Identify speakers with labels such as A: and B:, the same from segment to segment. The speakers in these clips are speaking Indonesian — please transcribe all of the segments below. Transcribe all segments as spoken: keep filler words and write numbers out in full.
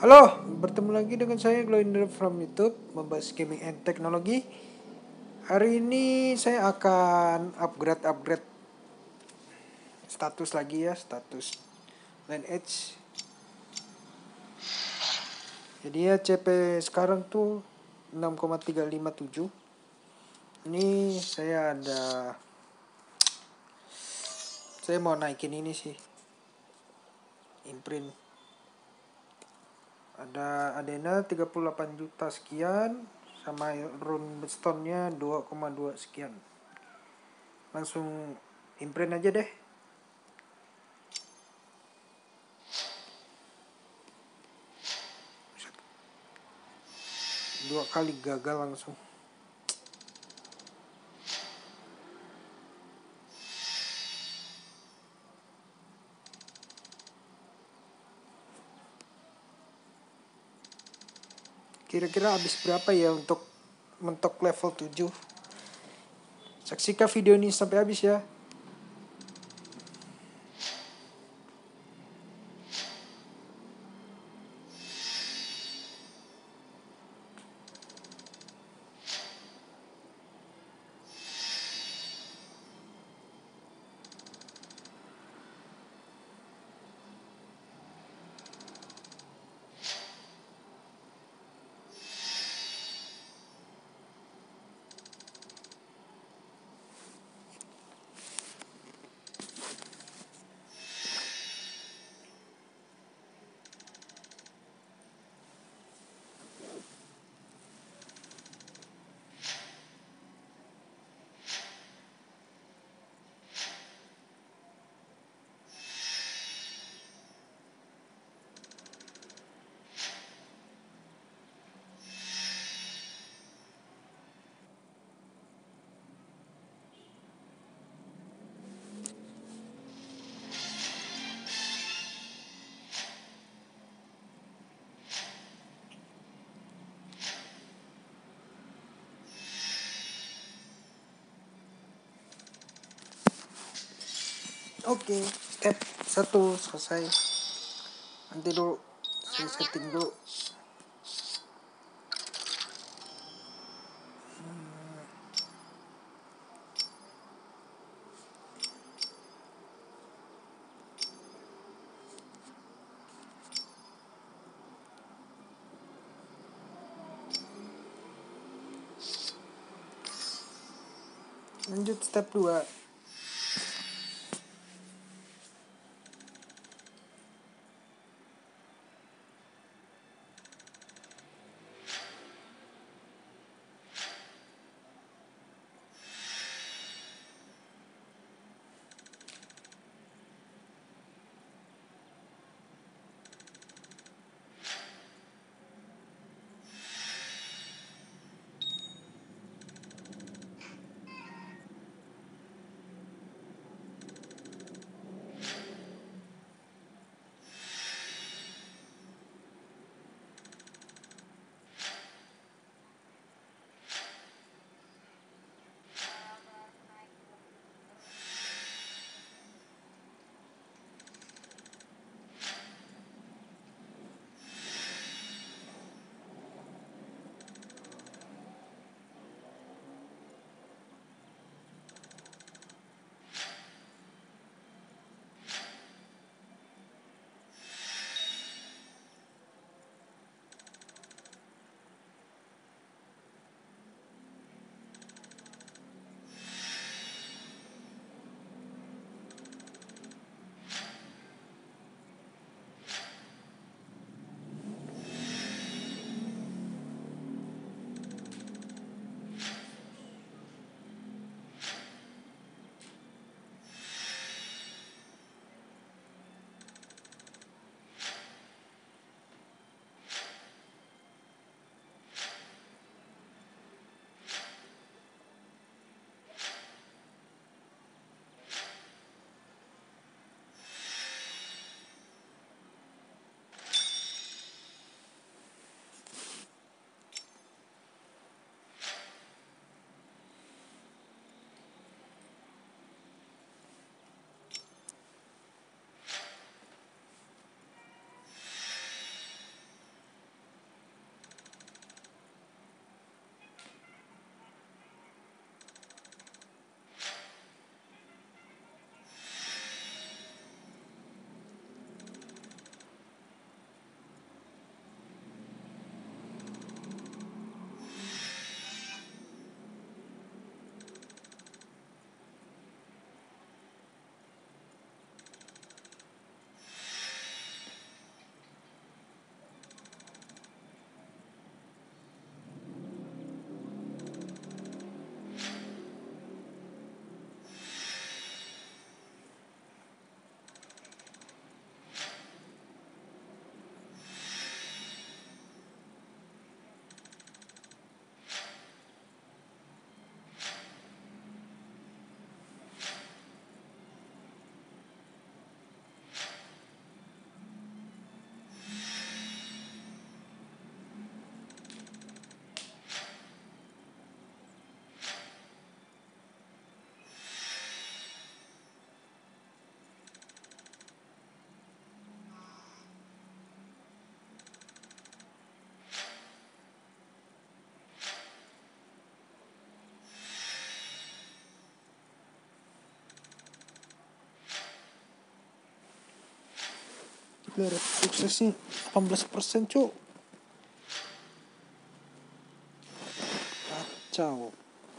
A: Halo, bertemu lagi dengan saya Glowindra from YouTube, membahas gaming and teknologi. Hari ini saya akan upgrade-upgrade status lagi ya, status Lineage. Jadi ya C P sekarang tuh enam koma tiga lima tujuh. Ini saya ada saya mau naikin ini sih. Imprint. Ada Adena tiga puluh delapan juta sekian sama runestone-nya dua koma dua sekian. Langsung imprint aja deh. Dua kali gagal langsung. Kira-kira habis berapa ya untuk mentok level tujuh? Saksikan video ini sampai habis ya. Oke, step satu selesai. Nanti dulu saya setting dulu. Lanjut step dua. Gila, rate suksesnya delapan belas persen cuk. Kacau.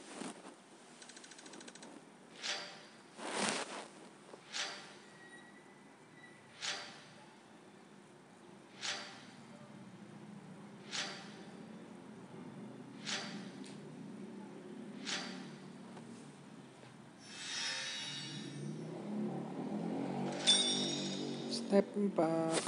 A: Step empat.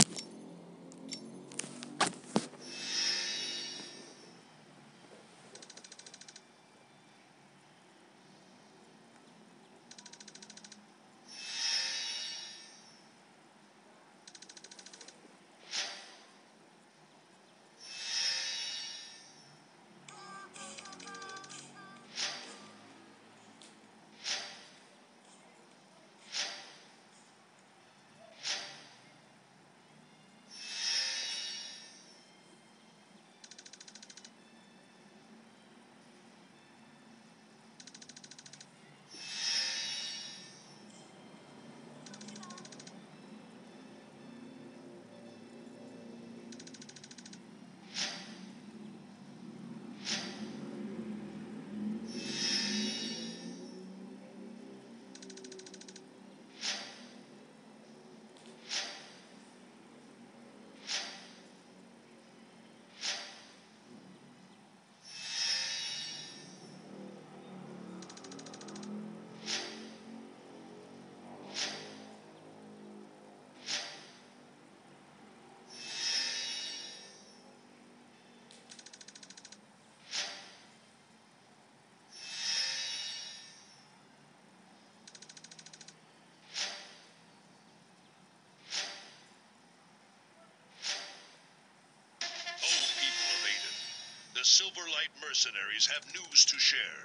B: The Silverlight mercenaries have news to share.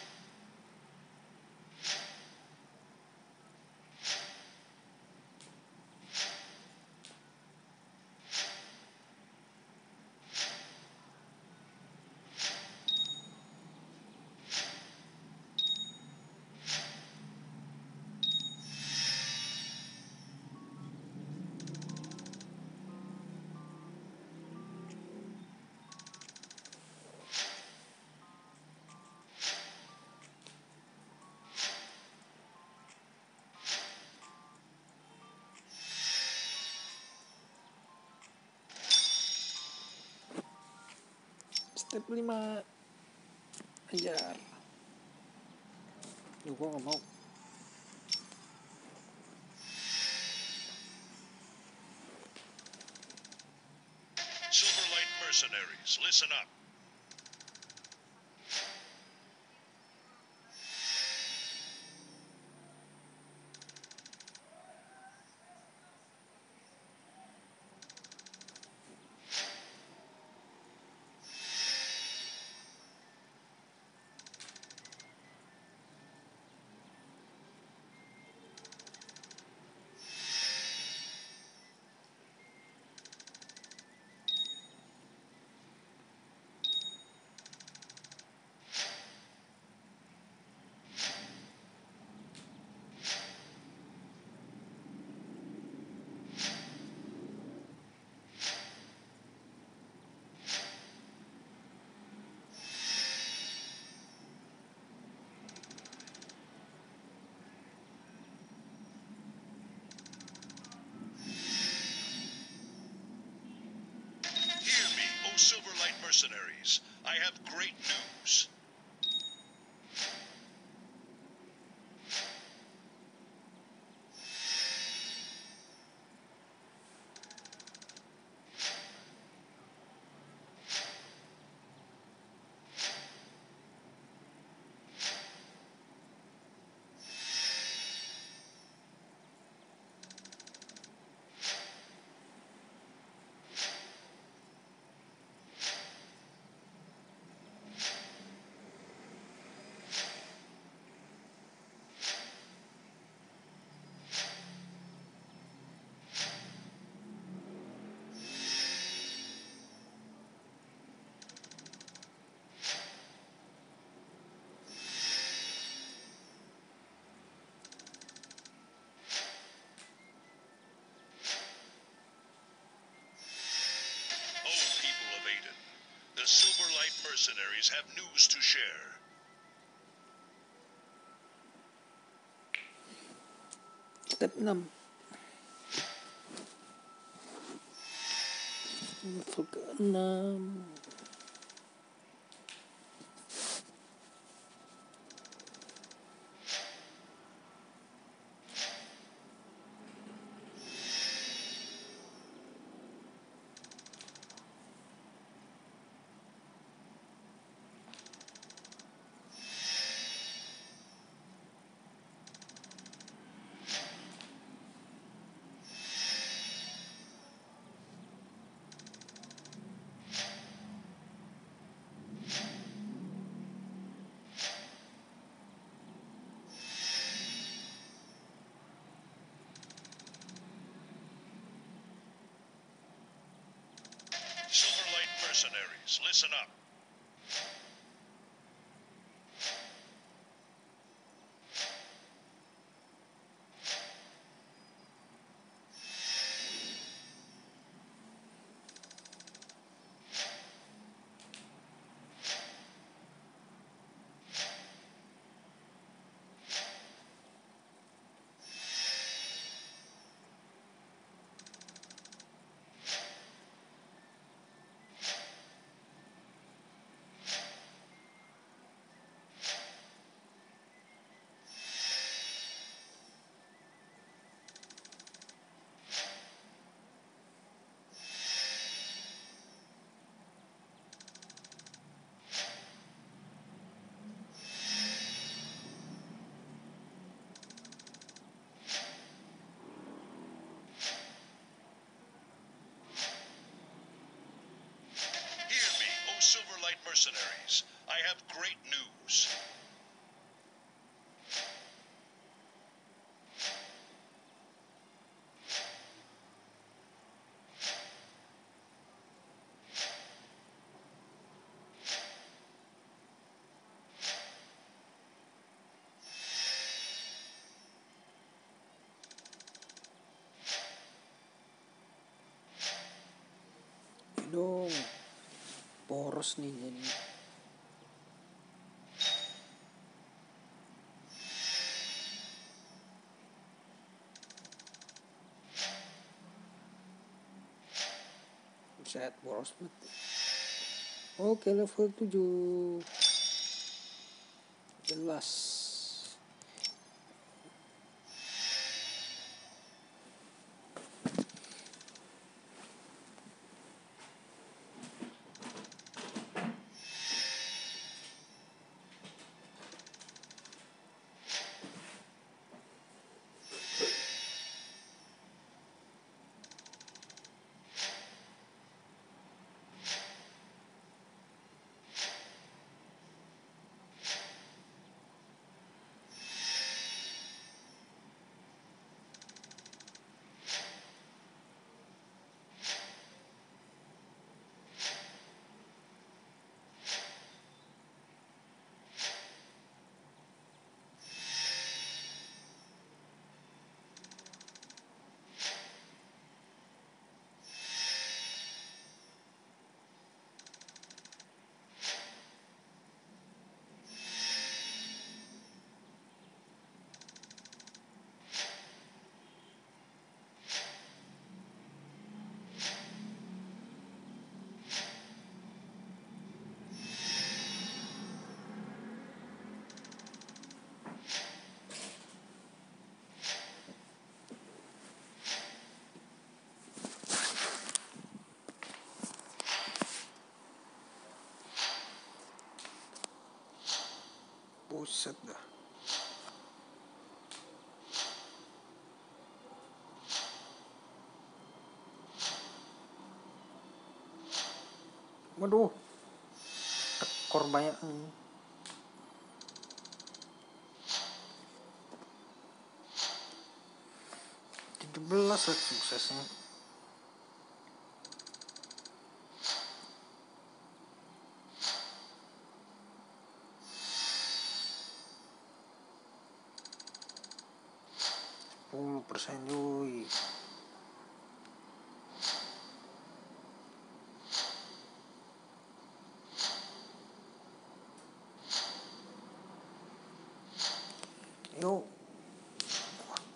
A: Step lima. Ajar. Duh, gua gak mau.
B: Silverlight mercenaries, listen up. Hear me, O Silverlight mercenaries. I have great news. The Silverlight mercenaries have news to share.
A: Step enam. Level ke enam.
B: Silverlight mercenaries, listen up. Hear me, O Silverlight mercenaries. I have great news.
A: Dong. Poros nih jadi. Set boros banget. Oke, level tujuh. Jelas. Buset dah. Waduh. Tekor banyak nih. tujuh belas lah suksesnya. sepuluh persen cuy.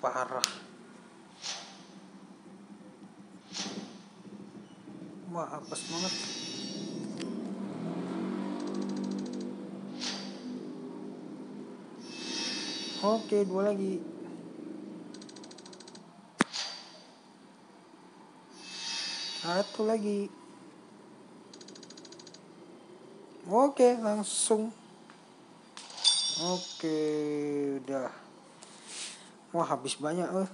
A: parah. Wah, apes banget. Oke, dua lagi. Satu lagi. Oke, langsung. Oke, udah. Wah, habis banyak eh.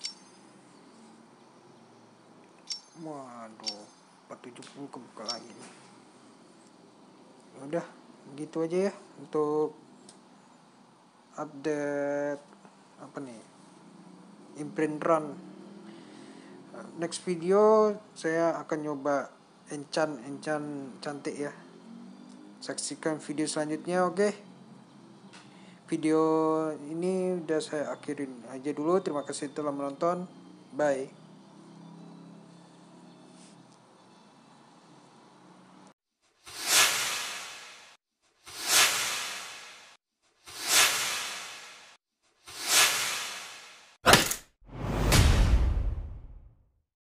A: Waduh, empat ratus tujuh puluh kebuka lagi nih. Udah, gitu aja ya untuk update apa nih? Imprint run. Next video saya akan nyoba enchant enchant cantik ya. Saksikan video selanjutnya, oke? Video ini udah saya akhirin aja dulu. Terima kasih telah menonton. Bye.